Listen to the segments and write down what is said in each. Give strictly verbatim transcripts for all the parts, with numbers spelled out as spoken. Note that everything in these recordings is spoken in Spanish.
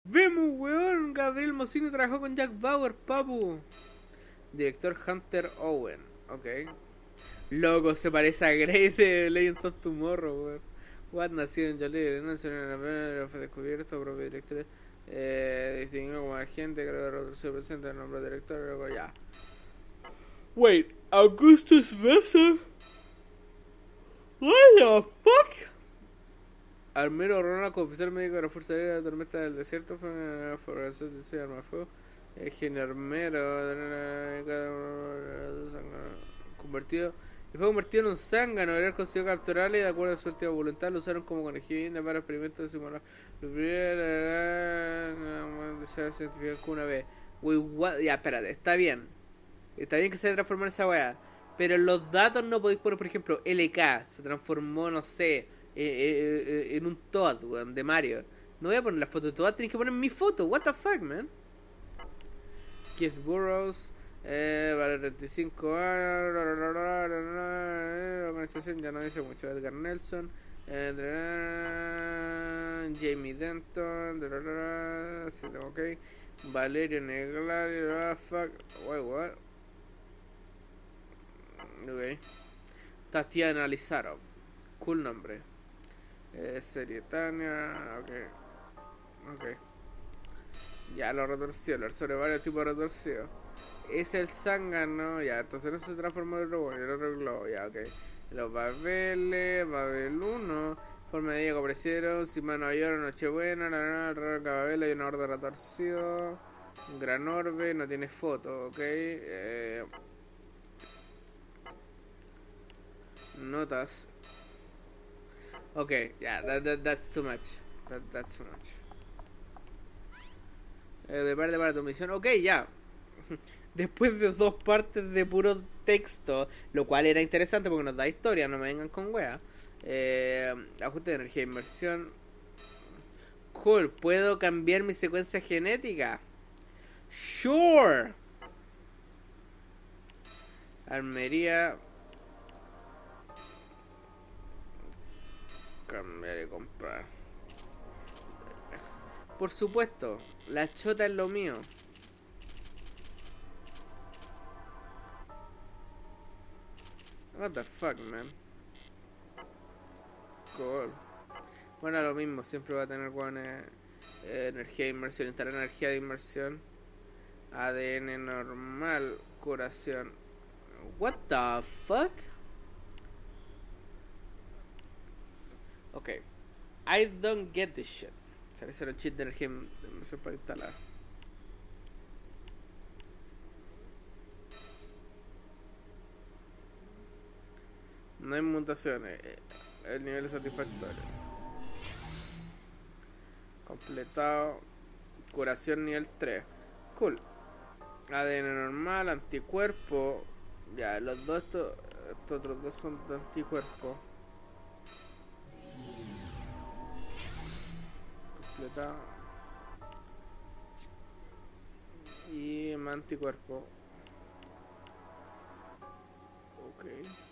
Vemos, weón. Gabriel Mocini trabajó con Jack Bauer, papu. Director Hunter Owen. Ok. Loco, se parece a Grey de Legends of Tomorrow, weón. What nació en Jolie, no fue descubierto, propio director. Eh, distinguido como agente, creo que se presenta el nombre del director, luego ya. Wait, Augustus Besser? What the fuck? Armero Ronald, como oficial médico de la Fuerza Aérea de la Tormenta del Desierto, fue una formación de arma de fuego. Genio Armero, convertido. Y fue convertido en un zángano, era consiguió capturarle y de acuerdo a su última voluntad lo usaron como conejillo para experimentos de simular. Se identificó una vez. Uy, what? Ya, espérate, está bien. Está bien que se transformó en esa weá. Pero en los datos no podéis poner, por ejemplo, L K se transformó, no sé, eh, eh, eh, en un Toad, weón, de Mario. No voy a poner la foto de Toad, tenéis que poner mi foto. What the fuck, man. Keith Burrows, eh, vale treinta y cinco años, la organización ya no dice mucho. Edgar Nelson, eh, Jamie Denton, ok. Valerio Neglario, fuck, wait, what? Ok. Tatiana Lizarov, cool nombre. Eh, serie Tania, ok. Ok. Ya lo retorció, lo sobre varios tipos de retorcido. Es el zángano, ya, entonces no se transformó en el robot, el otro globo, ya, ok. Los Babeles, Babel uno, forma de ella aparecieron, Cima Nueva York, Nochebuena, la nana, Rara Babel, hay una horda retorcido, un gran orbe, no tiene foto, ok. Eh, notas. Ok, ya, yeah, that, that, that's too much. That, that's too much. Eh, de parte para tu misión, ok, ya. Después de dos partes de puro texto, lo cual era interesante porque nos da historia, no me vengan con wea. Eh, ajuste de energía de inmersión. Cool, ¿puedo cambiar mi secuencia genética? Sure. Armería. Cambiar y comprar. Por supuesto, la chota es lo mío. What the fuck, man. Cool. Bueno, lo mismo, siempre va a tener buena eh, energía de inmersión. Instalar energía de inmersión. A D N normal. Curación. What the fuck? Ok. I don't get this shit. Se le hicieron cheat de energía de inmersión para instalar. No hay mutaciones. El nivel es satisfactorio. Completado. Curación nivel tres. Cool. A D N normal, anticuerpo. Ya, los dos, estos, estos otros dos son de anticuerpo. Completado. Y más anticuerpo. Ok.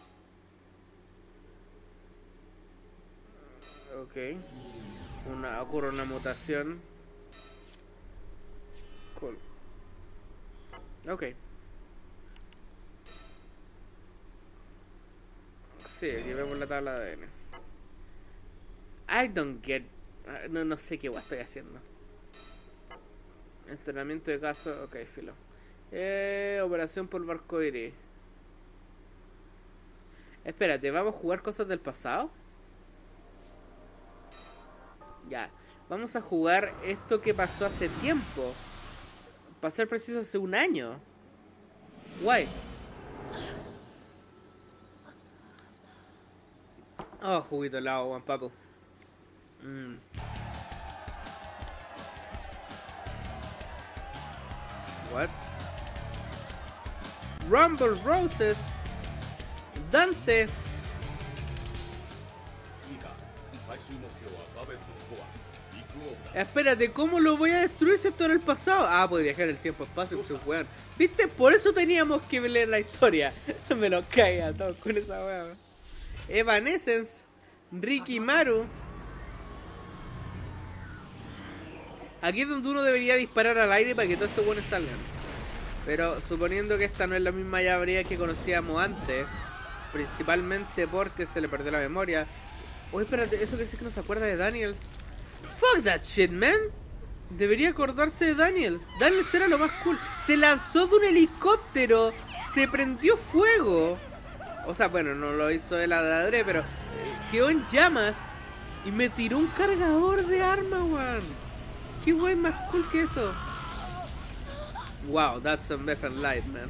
Ok. Una, ocurre una mutación. Cool. Ok. Sí, aquí vemos la tabla de A D N. I don't get... No, no sé qué guay estoy haciendo. Entrenamiento de caso... Ok, filo. Eh, operación por barcoiris. Espérate, ¿vamos a jugar cosas del pasado? Ya. Vamos a jugar esto que pasó hace tiempo. Para ser preciso, hace un año. Guay. Oh, juguito helado, Juan Paco. Mm. What? Rumble Roses. Dante. Espérate, ¿cómo lo voy a destruir si esto era el pasado? Ah, puede viajar el tiempo, espacio, que se weón. ¿Viste? Por eso teníamos que leer la historia. Me lo cae a todos con esa weón. Evanescence. Ricky Maru. Aquí es donde uno debería disparar al aire para que todos estos buenos salgan. Pero suponiendo que esta no es la misma llave que conocíamos antes, principalmente porque se le perdió la memoria. Oye, espérate, eso quiere decir que no se acuerda de Daniels. Fuck that shit, man. Debería acordarse de Daniels. Daniels era lo más cool. Se lanzó de un helicóptero. Se prendió fuego. O sea, bueno, no lo hizo de la de Adre, pero quedó en llamas. Y me tiró un cargador de arma, weón. Qué wey más cool que eso. Wow, that's some different light, man.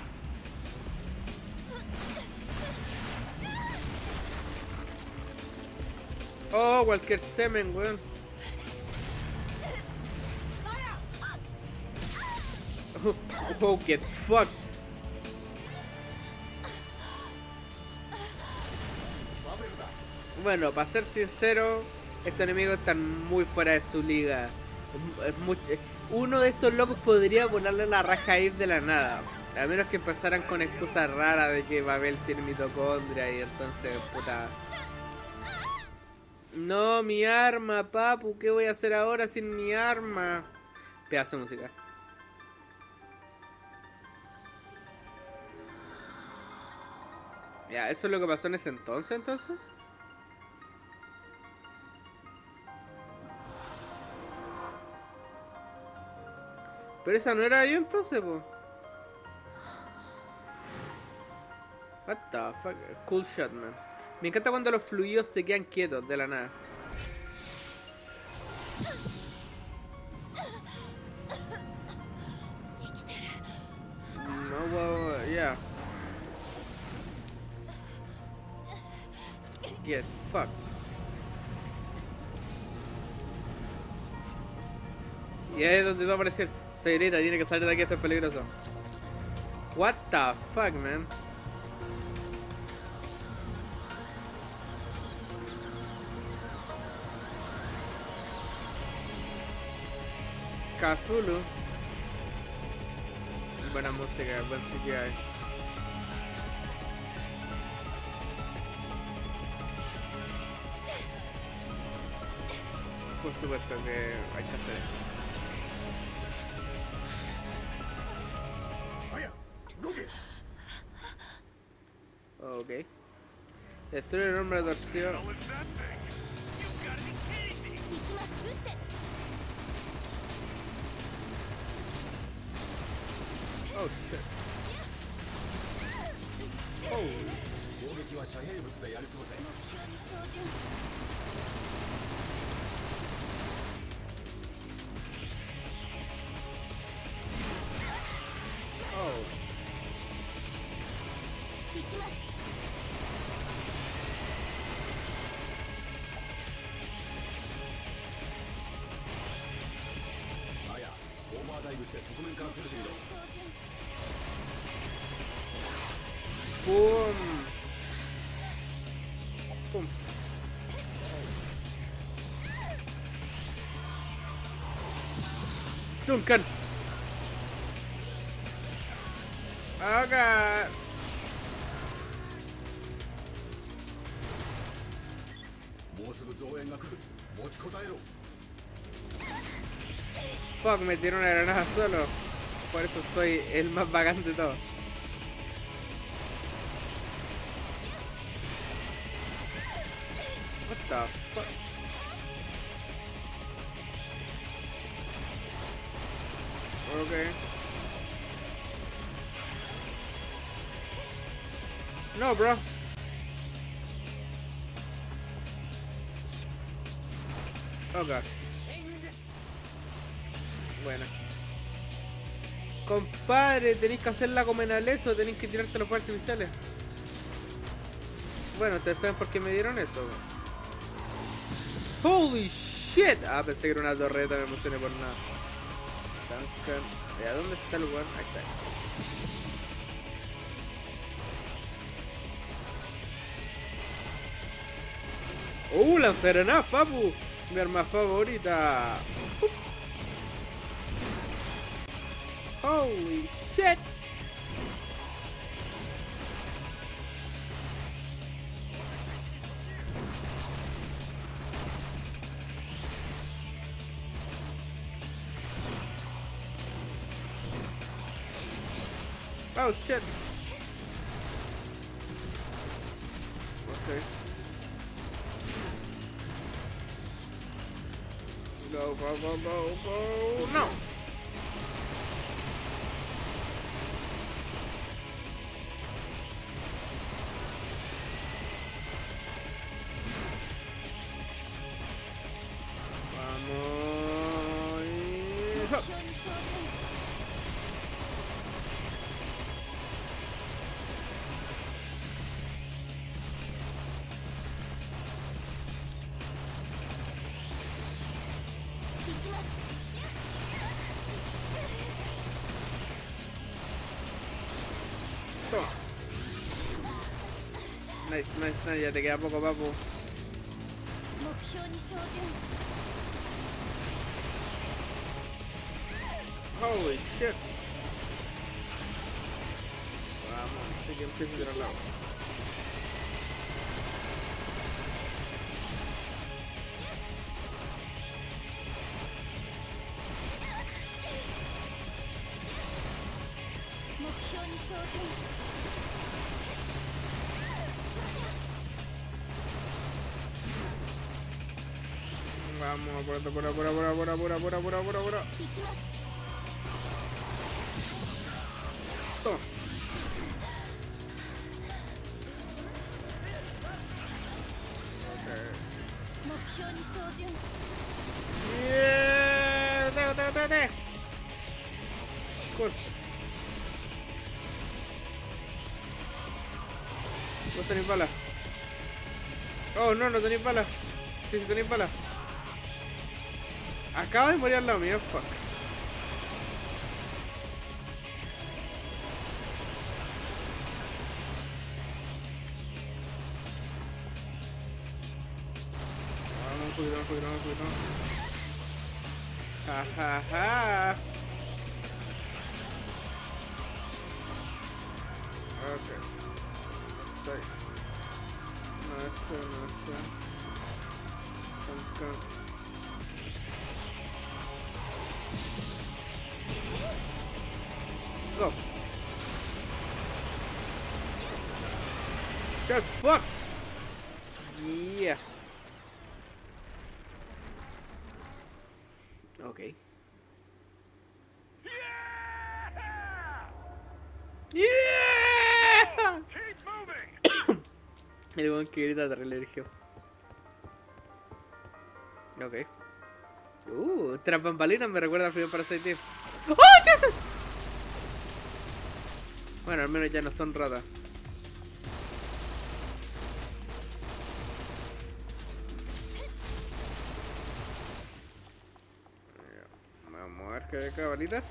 Oh, cualquier semen, weón. Oh, oh, get fucked. Bueno, para ser sincero, estos enemigos están muy fuera de su liga. Es mucho, uno de estos locos podría ponerle la raja a ir de la nada. A menos que empezaran con excusas raras de que Babel tiene mitocondria y entonces, puta... No, mi arma, papu, ¿qué voy a hacer ahora sin mi arma? Pedazo de música. Ya, ¿eso es lo que pasó en ese entonces, entonces? Pero esa no era yo entonces, po. What the fuck? Cool shot, man. Me encanta cuando los fluidos se quedan quietos de la nada. No, well, yeah. Get fucked. Y ahí es donde va a aparecer. Señorita, tiene que salir de aquí, esto es peligroso. What the fuck, man. Cthulhu. Buena música, buen C G I. Por supuesto que hay que hacer eso. Ok. Destruye el hombre de torsión. Oh shit. Oh. Oh. Boom. Boom. Duncan. Oh god. Fuck, me tiró una granada solo. Por eso soy el más bacán de todos. What the fuck? Okay. No, bro. Oh god. Bueno. Compadre, tenéis que hacerla como en Aleso, tenéis que tirarte los fuegos artificiales. Bueno, ustedes saben por qué me dieron eso. Holy shit. Ah, pensé que era una torreta, me emocioné por nada. ¿A dónde está el lugar? Ahí está. Uh, lanzarana, papu. Mi arma favorita. Uh. Holy shit. Oh shit. Okay. Go, go, go, go, go. No. Vamos. Y... ¡hop! Toma. Nice, nice, nice. Ya te queda poco, papu. Holy shit. Vamos, así que empieza a tirar la agua. Vamos, apura, apura, apura, apura, apura, apura, apura, apura, apura, apura. Toma. Okay. Yeah, te, te, te, te. Cool. No tenéis balas. Oh, no, no tenéis balas. Sí, sí tenéis balas. Acaba de morir al lado mío, fuck. Vamos, un poquito, un poquito, un poquito. Ja, ja, ja. Ok. Estoy. No, eso, no, eso. Con, con. Go. Get fucked. Yeah. Okay. Yeah. El buen que grita terrible Sergio. Ok. Uh, tras bambalinas me recuerda al primer Parasite. ¡Oh, Jesus! Bueno, al menos ya no son ratas. Vamos a ver qué hay acá, balitas.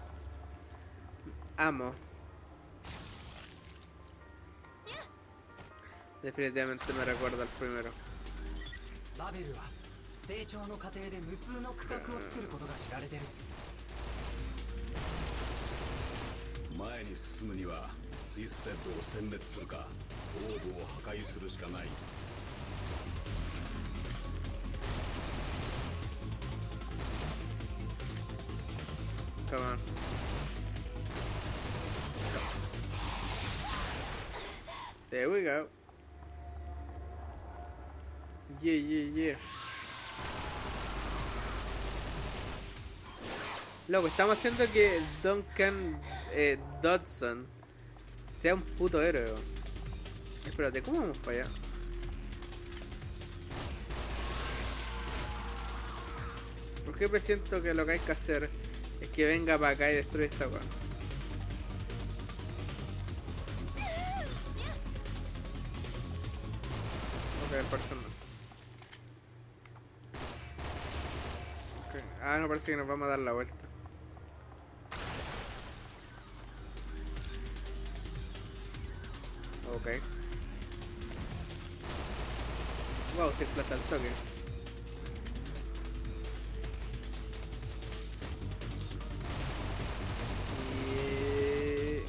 Amo. Definitivamente me recuerda al primero. 成長の過程で無数の区画を作ることが知られている。 前に進むにはツイステッドを殲滅するかオーブを破壊するしかない。 Come on. There we go. Yeah, yeah, yeah. Loco, estamos haciendo que Duncan eh, Dodson sea un puto héroe. Espérate, ¿cómo vamos para allá? ¿Por qué presiento que lo que hay que hacer es que venga para acá y destruya esta weá? Ok, personal. Okay. Ah, no, parece que nos vamos a dar la vuelta. Ok. Wow, se explota el toque. Y...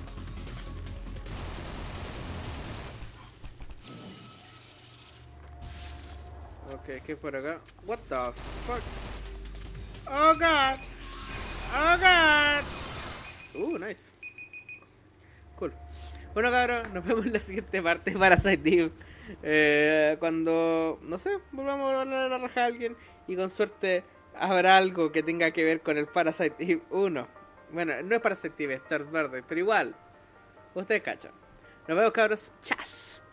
ok, ¿qué es por acá? What the fuck? Oh god! Oh god! Uh, nice. cool. Bueno, cabros, nos vemos en la siguiente parte de Parasite Eve. Eh, cuando, no sé, volvamos a hablar a la raja a alguien y con suerte habrá algo que tenga que ver con el Parasite Eve uno. Bueno, no es Parasite Eve, es Third Birthday, pero igual, ustedes cachan. Nos vemos, cabros. Chas.